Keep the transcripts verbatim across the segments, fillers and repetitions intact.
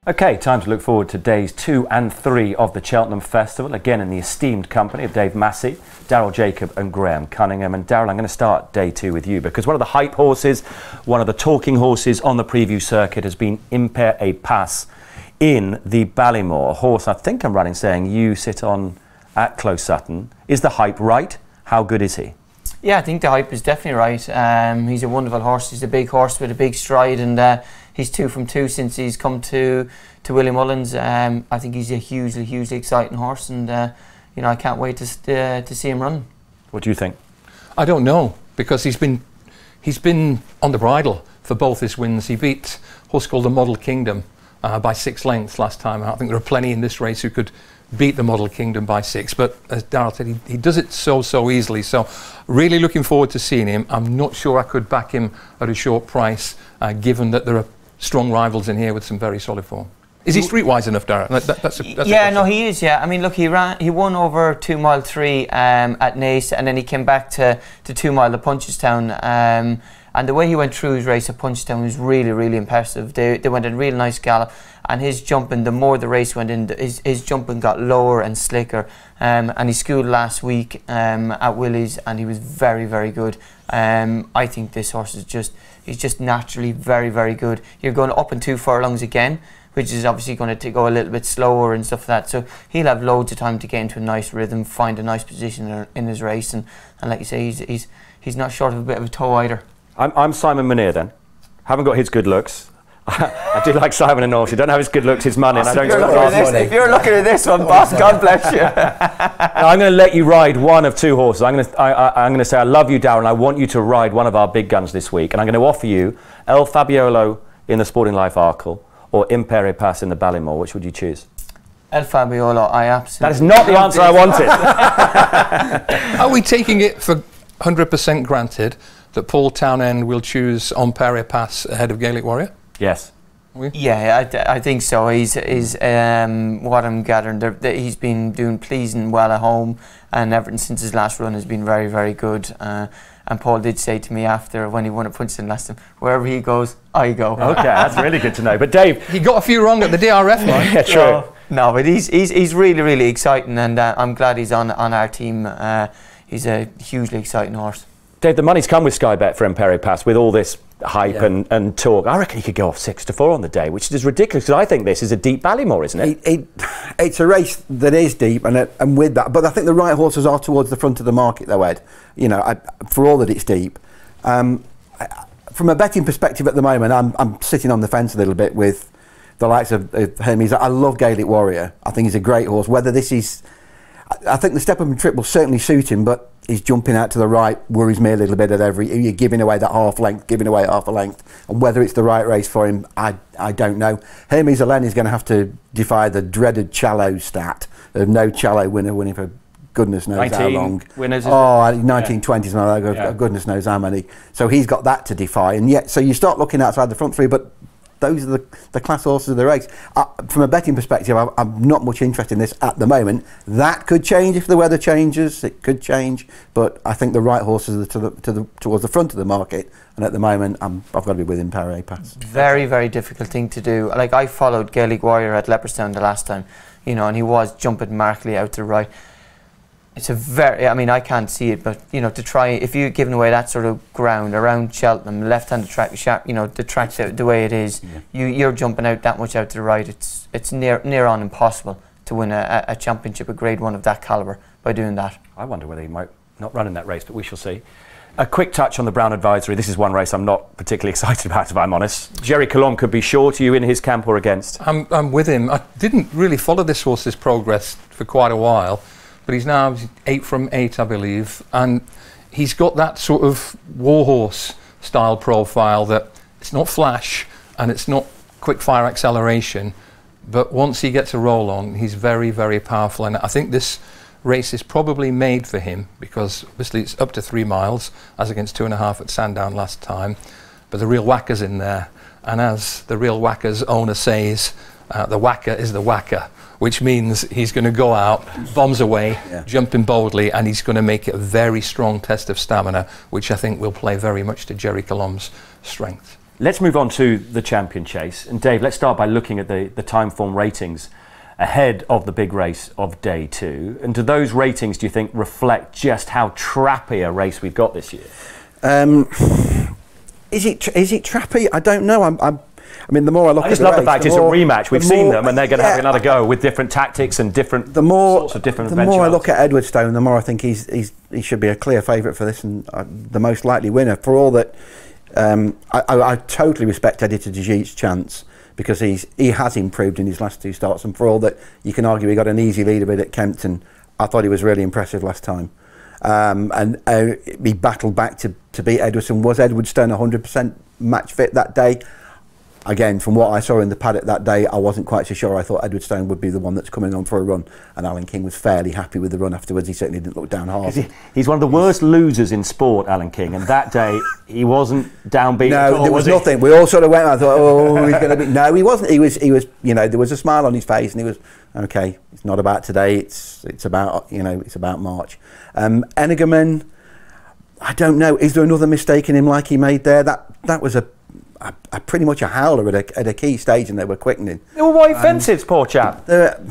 Okay, time to look forward to days two and three of the Cheltenham Festival, again in the esteemed company of Dave Massey, Daryl Jacob and Graham Cunningham. And Daryl, I'm going to start day two with you, because one of the hype horses, one of the talking horses on the preview circuit has been Impair et Passe in the Ballymore. A horse I think I'm running saying you sit on at Close Sutton. Is the hype right? How good is he? Yeah, I think the hype is definitely right. Um, he's a wonderful horse. He's a big horse with a big stride, and uh, he's two from two since he's come to to Willie Mullins. Um, I think he's a hugely, hugely exciting horse, and uh, you know, I can't wait to uh, to see him run. What do you think? I don't know, because he's been he's been on the bridle for both his wins. He beat a horse called the Model Kingdom uh, by six lengths last time. I think there are plenty in this race who could beat the Model Kingdom by six, but as Daryl said, he, he does it so so easily. So really looking forward to seeing him. I'm not sure I could back him at a short price, uh, given that there are strong rivals in here with some very solid form. Is he streetwise enough, Darren? That, that, that's a, that's yeah, no, he is. Yeah, I mean, look, he ran, he won over two mile three um, at Naas, and then he came back to to two mile at Punchestown. Um, and the way he went through his race at Punchestown was really, really impressive. They they went a real nice gallop, and his jumping, the more the race went in, his his jumping got lower and slicker. Um, and he schooled last week um, at Willie's, and he was very, very good. Um, I think this horse is just, he's just naturally very, very good. You're going up in two furlongs again, which is obviously going to go a little bit slower and stuff like that. So he'll have loads of time to get into a nice rhythm, find a nice position in his race, and, and like you say, he's, he's, he's not short of a bit of a toe either. I'm, I'm Simon Munir then. Haven't got his good looks. I do like Simon and North. You don't have his good looks, his money, and I don't if, you're this, if you're looking at this one, boss, God bless you. I'm going to let you ride one of two horses. I'm going to, I, I, I'm going to say I love you, Darren. I want you to ride one of our big guns this week, and I'm going to offer you El Fabiolo in the Sporting Life Arkle or Impair et Passe in the Ballymore. Which would you choose? El Fabiolo, I absolutely... That is not the answer I wanted. Are we taking it for one hundred percent granted that Paul Townend will choose Impair et Passe ahead of Gaelic Warrior? Yes. Yeah, I, th I think so. He's, he's um, what I'm gathering, that he's been doing pleasing well at home, and everything since his last run has been very, very good. Uh, and Paul did say to me after, when he won at Punchestown last time, wherever he goes, I go. Okay, that's really good to know. But Dave, he got a few wrong at the D R F line. Yeah, true. No, no, but he's he's he's really, really exciting, and uh, I'm glad he's on on our team. Uh, he's a hugely exciting horse. Dave, the money's come with Sky Bet for Impair et Passe with all this hype yeah. and, and talk. I reckon he could go off six to four on the day, which is ridiculous, because I think this is a deep Ballymore, isn't it? it, it it's a race that is deep, and it, and with that, but I think the right horses are towards the front of the market, though, Ed. You know, I, for all that it's deep. Um, I, from a betting perspective at the moment, I'm, I'm sitting on the fence a little bit with the likes of uh, Hermes. I love Gaelic Warrior. I think he's a great horse. Whether this is, I, I think the step up and trip will certainly suit him, but he's jumping out to the right worries me a little bit at every, you're giving away that half length, giving away half a length, and whether it's the right race for him, I, I don't know. Hermes Allen is going to have to defy the dreaded Challow stat of no Challow winner winning for goodness knows how long. Winners, oh, nineteen twenties, yeah. like, yeah. goodness knows how many. So he's got that to defy, and yet, so you start looking outside the front three, but those are the, the class horses of the race. Uh, from a betting perspective, I, I'm not much interested in this at the moment. That could change if the weather changes. It could change, but I think the right horses are to the, to the, towards the front of the market. And at the moment, I'm, I've got to be with Impair et Passe. Very, very difficult thing to do. Like, I followed Gaelic Warrior at Leopardstown the last time, you know, and he was jumping markedly out to the right. It's a very, I mean, I can't see it, but, you know, to try, if you're giving away that sort of ground around Cheltenham, left-handed track, sharp, you know, the track the, the way it is, yeah. you, you're jumping out that much out to the right, it's it's near near on impossible to win a, a championship, a grade one of that calibre by doing that. I wonder whether he might not run in that race, but we shall see. A quick touch on the Brown Advisory. This is one race I'm not particularly excited about, if I'm honest. Jerry Colombe could be short. Are you in his camp or against? I'm, I'm with him. I didn't really follow this horse's progress for quite a while, but he's now eight from eight, I believe, and he's got that sort of warhorse style profile that it's not flash and it's not quick fire acceleration, but once he gets a roll on, he's very, very powerful. And I think this race is probably made for him, because obviously it's up to three miles as against two and a half at Sandown last time, but the real whacker's in there, and as the real whacker's owner says, uh, the whacker is the whacker, which means he's going to go out, bombs away, yeah. jumping boldly, and he's going to make it a very strong test of stamina, which I think will play very much to Jerry Colombe's strength. Let's move on to the champion chase. And Dave, let's start by looking at the, the time form ratings ahead of the big race of day two. And do those ratings, do you think, reflect just how trappy a race we've got this year? Um, is it tra is it trappy? I don't know. I'm, I'm, I mean, the more I look I just at the love race, the fact the it's more, a rematch. We've seen more, them, and they're going to yeah, have another go with different tactics and different the more, sorts of different. The more I look at Edwardstone, the more I think he's, he's he should be a clear favourite for this and uh, the most likely winner. For all that, um, I, I, I totally respect Editor de Geet's chance, because he's he has improved in his last two starts, and for all that you can argue he got an easy lead a bit at Kempton, I thought he was really impressive last time. Um, and uh, he battled back to, to beat Edwardstone. Was Edwardstone one hundred percent match fit that day? Again, from what I saw in the paddock that day, I wasn't quite so sure. I thought Edwardstone would be the one that's coming on for a run, and Alan King was fairly happy with the run afterwards. He certainly didn't look down hard. He, he's one of the worst losers in sport, Alan King, and that day he wasn't downbeat. No, at all, there was, was nothing. We all sort of went. I thought, oh, he's going to be. No, he wasn't. He was. He was. You know, there was a smile on his face, and he was okay. It's not about today. It's it's about you know. It's about March. Um, Energerman, I don't know. Is there another mistake in him like he made there? That that was a. A, a pretty much a howler at a, at a key stage, and they were quickening. They were white fences, poor chap.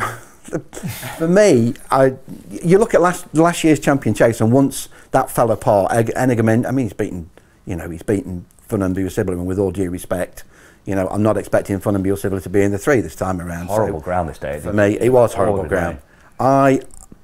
For me, I, you look at last last year's champion chase, and once that fell apart, Energerman, I mean, he's beaten, you know, he's beaten Funambule Sibyl, and with all due respect, you know, I'm not expecting Funambule Sibyl to be in the three this time around. Horrible so ground this day. For me, it was horrible ground. Day. I,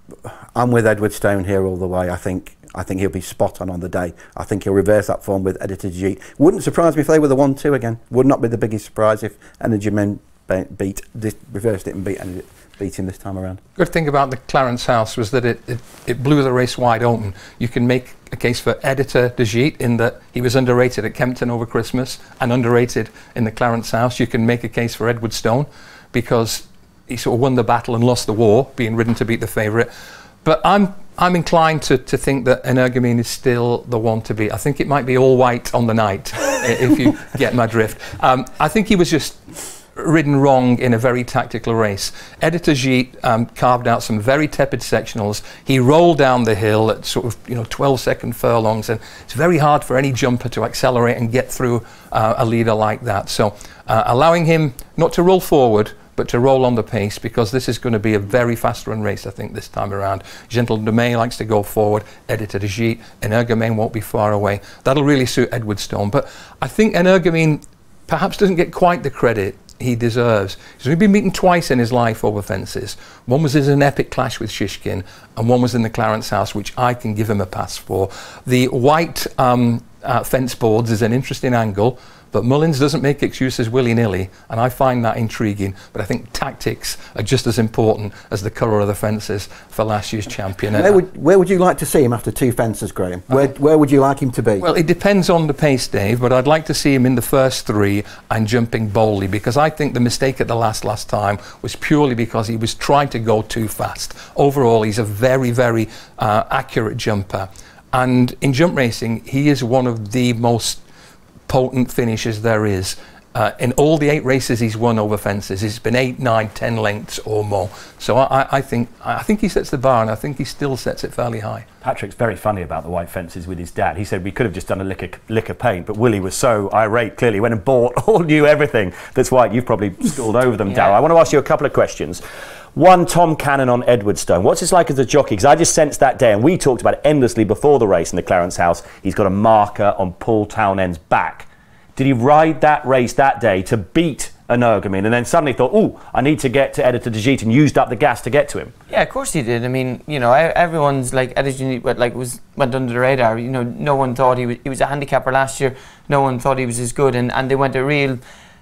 I'm with Edwardstone here all the way. I think. I think he'll be spot on on the day. I think he'll reverse that form with Editor de Geet. Wouldn't surprise me if they were the one two again. Would not be the biggest surprise if Energerman beat, this, reversed it and beat, beat him this time around. Good thing about the Clarence House was that it, it, it blew the race wide open. You can make a case for Editor de Geet in that he was underrated at Kempton over Christmas and underrated in the Clarence House. You can make a case for Edwardstone because he sort of won the battle and lost the war, being ridden to beat the favourite. But I'm I'm inclined to, to think that Energerman is still the one to beat. I think it might be all white on the night, if you get my drift. Um, I think he was just ridden wrong in a very tactical race. Editor Geet um, carved out some very tepid sectionals. He rolled down the hill at sort of you know twelve second furlongs, and it's very hard for any jumper to accelerate and get through uh, a leader like that. So uh, allowing him not to roll forward, but to roll on the pace, because this is going to be a very fast run race, I think, this time around. Gentle de May likes to go forward, Editor de Geet, Energerman won't be far away. That'll really suit Edwardstone. But I think Energerman perhaps doesn't get quite the credit he deserves. He's only been beaten twice in his life over fences. One was in an epic clash with Shishkin, and one was in the Clarence House, which I can give him a pass for. The white um, uh, fence boards is an interesting angle, but Mullins doesn't make excuses willy-nilly, and I find that intriguing. But I think tactics are just as important as the colour of the fences for last year's champion. Where would, where would you like to see him after two fences, Graham? Where, where would you like him to be? Well, it depends on the pace, Dave, but I'd like to see him in the first three and jumping boldly, because I think the mistake at the last last time was purely because he was trying to go too fast. Overall, he's a very, very uh, accurate jumper. And in jump racing, he is one of the most potent finishes there is. Uh, in all the eight races he's won over fences, it's been eight, nine, ten lengths or more. So I, I think I think he sets the bar, and I think he still sets it fairly high. Patrick's very funny about the white fences with his dad. He said we could have just done a lick of, lick of paint, but Willie was so irate, clearly, went and bought all new everything that's white. You've probably schooled over them, yeah. Darryl. I want to ask you a couple of questions. One, Tom Cannon on Edwardstone. What's it like as a jockey? Because I just sensed that day, and we talked about it endlessly before the race in the Clarence House, he's got a marker on Paul Townend's back. Did he ride that race that day to beat Energerman, and then suddenly thought, oh, I need to get to Editor de Geet, and used up the gas to get to him? Yeah, of course he did. I mean, you know, everyone's like, Editor de Geet like, was, went under the radar. You know, no one thought he was, he was a handicapper last year. No one thought he was as good, and, and they went a real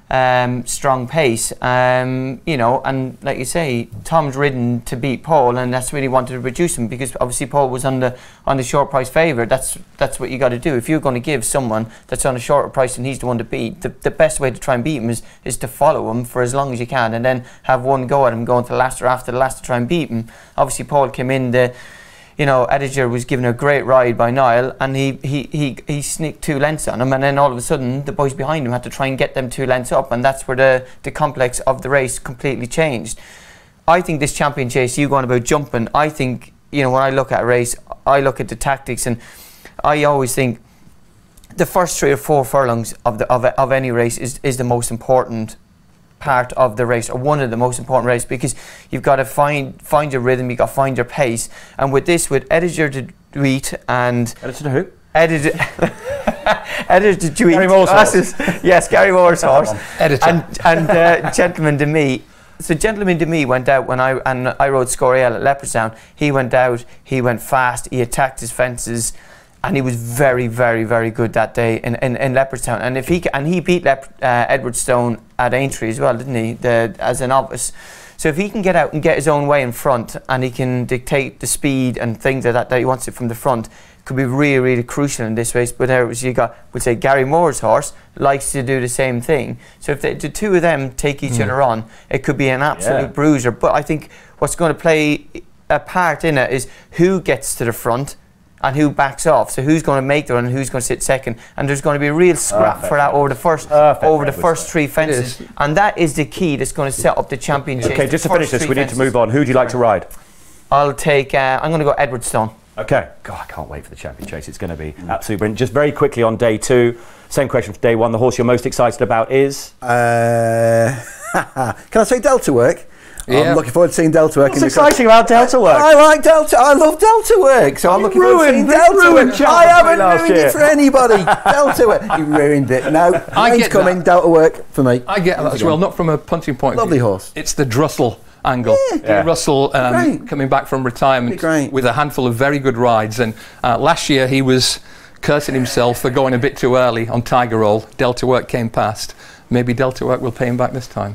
um, strong pace. Um, you know, and like you say, Tom's ridden to beat Paul, and that's really wanted to reduce him, because obviously Paul was on the on the short price favourite. That's that's what you got to do. If you're going to give someone that's on a shorter price and he's the one to beat, the, the best way to try and beat him is is to follow him for as long as you can, and then have one go at him, going to the last or after the last to try and beat him. Obviously Paul came in, the you know, Editor was given a great ride by Niall, and he, he, he, he sneaked two lengths on him, and then all of a sudden the boys behind him had to try and get them two lengths up, and that's where the, the complex of the race completely changed. I think this champion chase, you going about jumping, I think, you know, when I look at a race, I look at the tactics, and I always think the first three or four furlongs of the of, of any race is is the most important part of the race, or one of the most important races, because you've got to find find your rhythm, you've got to find your pace. And with this, with Editor de Duit and Editor who? Editor Editor de Duit, Gary Moore's horse. yes, Gary Moore's horse, Editor. and and uh, Gentleman de Me. So Gentleman de Me went out when I and I rode Scoriel at Leopardstown. He went out, he went fast, he attacked his fences, and he was very, very, very good that day in, in, in Leopardstown. And if he ca- and he beat Lep- uh, Edward Stone at Aintree as well, didn't he? The, as a novice. So if he can get out and get his own way in front, and he can dictate the speed and things like that that he wants it from the front, could be really, really crucial in this race. But there was, you got, would say, Gary Moore's horse likes to do the same thing. So if they, the two of them take each mm. other on, it could be an absolute yeah. bruiser. But I think what's going to play a part in it is who gets to the front and who backs off. So who's going to make the run and who's going to sit second. And there's going to be a real scrap Perfect. for that over the first Perfect. over the Perfect. first three fences. And that is the key that's going to set up the championship. Okay, just to finish this, we need to move on. Who do you like to ride? I'll take, uh, I'm going to go Edward Stone. Okay. God, I can't wait for the champion chase. It's going to be absolutely brilliant. Just very quickly on day two, same question for day one. The horse you're most excited about is? Uh, can I say Delta Work? Yeah. I'm looking forward to seeing Delta Work. What's in the exciting about Delta Work? I like Delta. I love Delta Work, so I'm You looking forward to seeing ruined- Delta you ruined Work. Cheltenham I haven't last ruined year. it for anybody. Delta Work, you ruined it. No, I rain's get coming. that. Delta Work for me. I get that as well, not from a punting point Lovely of view. horse. It's the Drussel angle. Yeah. Gary Yeah. Russell um, Great. coming back from retirement Be great. with a handful of very good rides. And uh, last year he was cursing himself for going a bit too early on Tiger Roll. Delta Work came past. Maybe Delta Work will pay him back this time.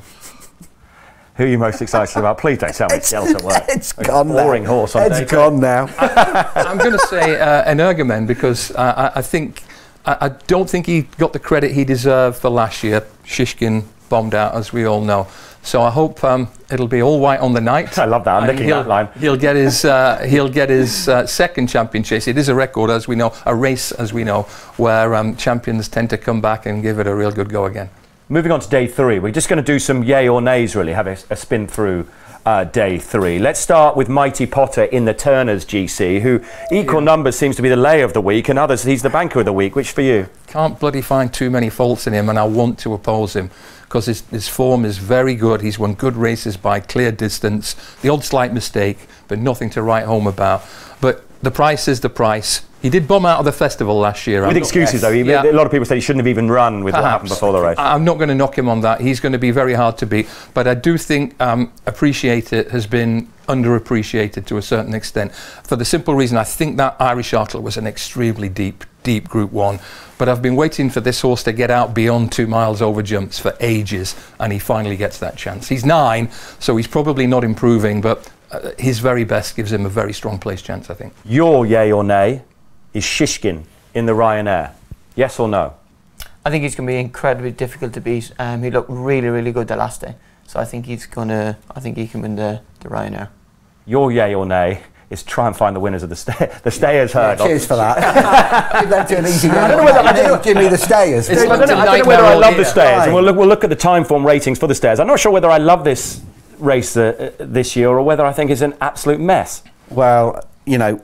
Who are you most excited about? Please don't tell me it's Delta Work. It's A gone boring now. horse on It's day two. gone now. I'm going to say uh, an Ergomen because uh, I, I think I, I don't think he got the credit he deserved for last year. Shishkin bombed out, as we all know. So I hope um, it'll be all white on the night. I love that. I'm And nicking he'll, that line. He'll get his uh, he'll get his uh, second champion chase. It is a record, as we know, a race, as we know, where um, champions tend to come back and give it a real good go again. Moving on to day three, we're just going to do some yay or nays, really, have a, a spin through uh, day three. Let's start with Mighty Potter in the Turners G C, who equal numbers seems to be the lay of the week, and others he's the banker of the week. Which for you? Can't bloody find too many faults in him, and I want to oppose him because his, his form is very good. He's won good races by clear distance. The odd slight mistake, but nothing to write home about. But the price is the price. He did bomb out of the festival last year. With I'm excuses, not, though. He, yeah. A lot of people said he shouldn't have even run with what happened Perhaps. before the race. I- I'm not going to knock him on that. He's going to be very hard to beat. But I do think um, Appreciate It has been underappreciated to a certain extent. For the simple reason, I think that Irish Artlet was an extremely deep, deep Group One. But I've been waiting for this horse to get out beyond two miles over jumps for ages, and he finally gets that chance. He's nine, so he's probably not improving, but uh, his very best gives him a very strong place chance, I think. Your yay or nay is Shishkin in the Ryanair. Yes or no? I think he's going to be incredibly difficult to beat. Um, he looked really, really good the last day. So I think he's going to, I think he can win the, the Ryanair. Your yay or nay is try and find the winners of the stay. The stayers heard. Cheers for that. Give that to an easy I don't know whether- I don't know- Give me the stayers. It's I don't, know, I don't know nightmare whether I all love year. the stairs, and Right. we'll look, we'll look at the time form ratings for the stairs. I'm not sure whether I love this race uh, uh, this year or whether I think it's an absolute mess. Well, you know,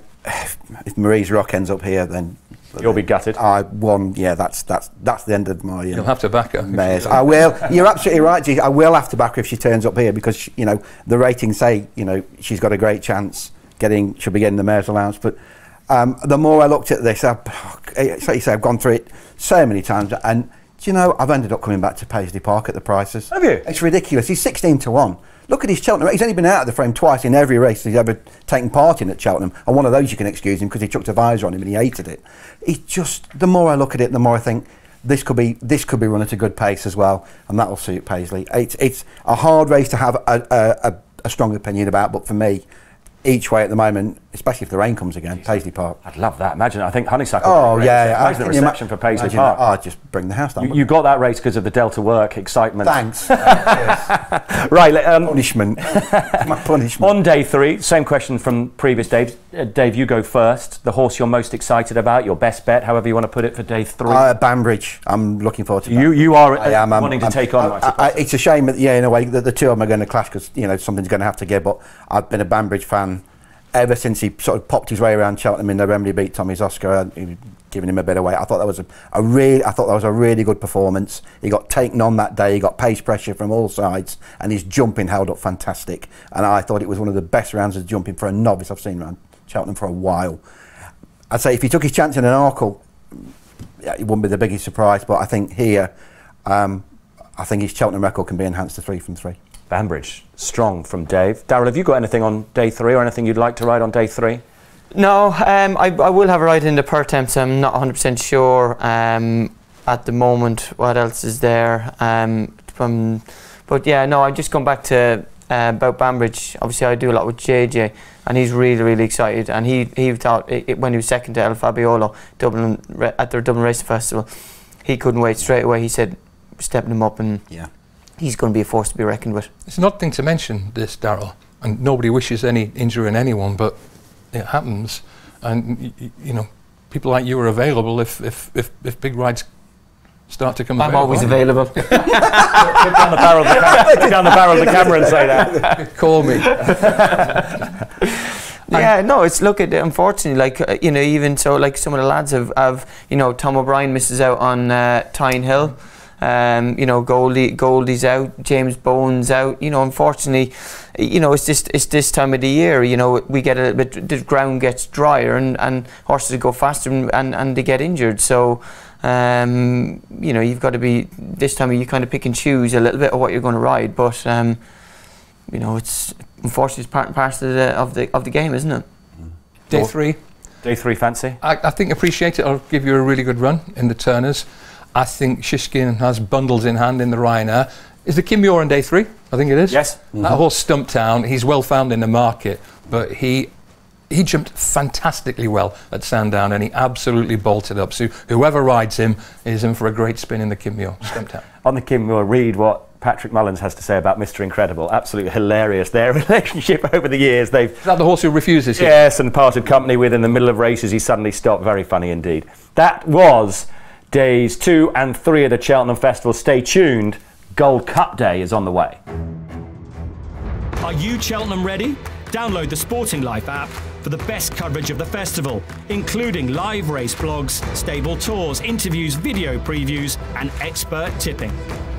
if Marie's Rock ends up here, then You'll be gutted. I won. Yeah, that's that's that's the end of my. You'll Uh, have to back her. mares. I will. You're absolutely right, G. I will have to back her if she turns up here because she, you know the ratings say you know she's got a great chance getting. She'll be getting the mares allowance. But um, the more I looked at this, I, it's like you say, I've gone through it so many times, and do you know I've ended up coming back to Paisley Park at the prices. Have you? It's ridiculous. He's sixteen to one. Look at his Cheltenham. He's only been out of the frame twice in every race he's ever taken part in at Cheltenham. And one of those you can excuse him because he chucked a visor on him and he hated it. He's just, the more I look at it, the more I think this could be this could be run at a good pace as well, and that'll suit Paisley. It's it's a hard race to have a, a, a, a strong opinion about, but for me, each way at the moment, especially if the rain comes again, Paisley Park. I'd love that. Imagine, I think Honeysuckle. Oh yeah, yeah. Imagine the Can you reception ima- for Paisley imagine Park. that? Oh, just bring the house down. You, you got that race because of the Delta Work excitement. Thanks. Yes. Right, le- um, Punishment. My punishment. on day three, same question from previous Dave. Uh, Dave, you go first. The horse you're most excited about, your best bet, however you want to put it for day three. Uh, Banbridge. I'm looking forward to. you you are I am, I'm- wanting to I'm- take on. I- I suppose. I- it's a shame that yeah, in a way that the two of them are going to clash because you know something's going to have to give. But I've been a Banbridge fan ever since he sort of popped his way around Cheltenham in November. He beat Tommy Zoska. He giving him a bit of weight. I thought that was a, a really, I thought that was a really good performance. He got taken on that day. He got pace pressure from all sides, and his jumping held up fantastic. And I thought it was one of the best rounds of jumping for a novice I've seen around Cheltenham for a while. I'd say if he took his chance in an Arkle, yeah, it wouldn't be the biggest surprise. But I think here, um, I think his Cheltenham record can be enhanced to three from three. Banbridge, strong from Dave. Darryl, have you got anything on day three or anything you'd like to ride on day three? No, um, I, I will have a ride in the per temps. I'm not one hundred percent sure um, at the moment what else is there. Um, from, but yeah, no, I've just gone back to uh, about Banbridge. Obviously, I do a lot with J J, and he's really, really excited. And he he thought it, it, when he was second to El Fabiolo Dublin at their Dublin Racing Festival, he couldn't wait straight away. He said, stepping him up, and yeah, he's going to be a force to be reckoned with. It's an odd thing to mention this, Darryl, and nobody wishes any injury in anyone, but it happens, and y you know, people like you are available if if if, if big rides start to come. I'm available. always available. Put down the barrel of the camera, put down the barrel of the camera and say that. Call me. Yeah, no, it's look at unfortunately, like uh, you know, even so, like some of the lads have, have you know, Tom O'Brien misses out on uh, Tyne Hill. Um, you know, Goldie, Goldie's out, James Bowen's out. You know, unfortunately, you know, it's just it's this time of the year. You know, we get a bit, the ground gets drier, and, and horses go faster, and, and, and they get injured. So, um, you know, you've got to be this time. You kind of pick and choose a little bit of what you're going to ride. But, um, you know, it's unfortunately it's part and parcel of the of the, of the game, isn't it? Day three. Day three, fancy? I, I think Appreciate It. I'll give you a really good run in the Turners. I think Shishkin has bundles in hand in the Ryanair. Is the Kim Muir on day three? I think it is. Yes. Mm-hmm. That horse Stumptown, he's well found in the market, but he he jumped fantastically well at Sandown, and he absolutely bolted up. So whoever rides him is in for a great spin in the Kim Muir Stumptown. On the Kim Muir, read what Patrick Mullins has to say about Mister Incredible. Absolutely hilarious. Their relationship over the years. They've Is that the horse who refuses you? Yes, and parted company with in the middle of races. He suddenly stopped. Very funny indeed. That was days two and three of the Cheltenham Festival. Stay tuned. Gold Cup Day is on the way. Are you Cheltenham ready? Download the Sporting Life app for the best coverage of the festival, including live race blogs, stable tours, interviews, video previews and expert tipping.